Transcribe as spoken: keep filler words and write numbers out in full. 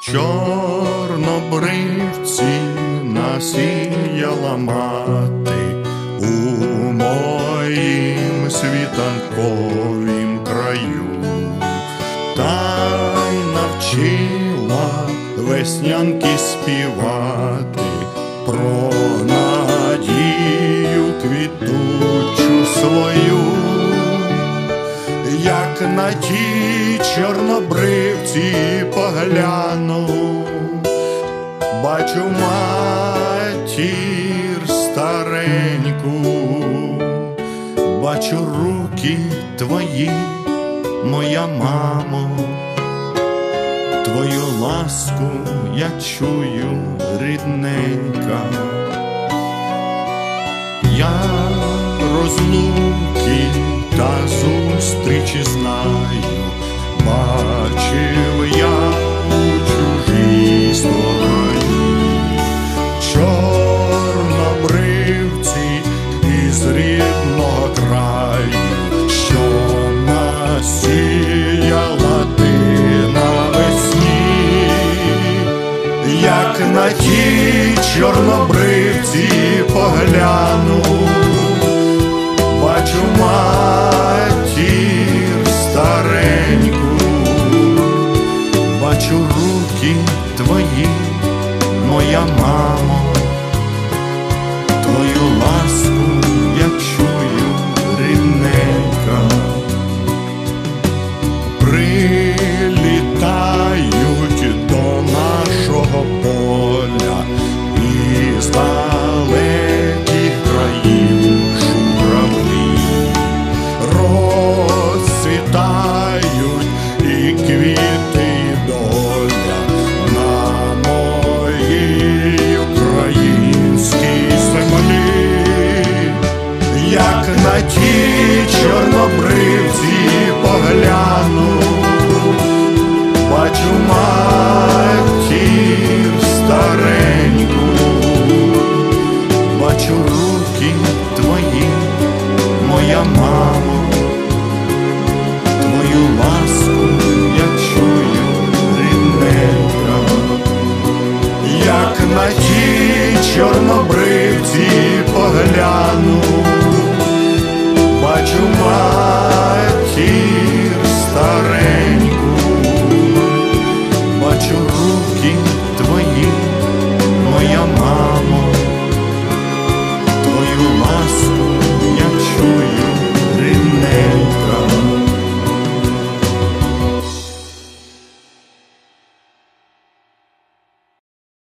Чорнобривці насіяла мати у моїм світанковім краю, та й навчила веснянки співати про надію квітучу свою. Як на ті чорнобривці погляну, бачу матір стареньку, бачу руки твої, моя мамо, твою ласку я чую, рідненька. Я розлуки та зустрічі знаю, бачив я у чужій стороні. Чорнобривці із рідного краю, що насіяла ти навесні. Як на ті чорнобривці погляну, бачу матір стареньку, бачу руки твої, моя мамо,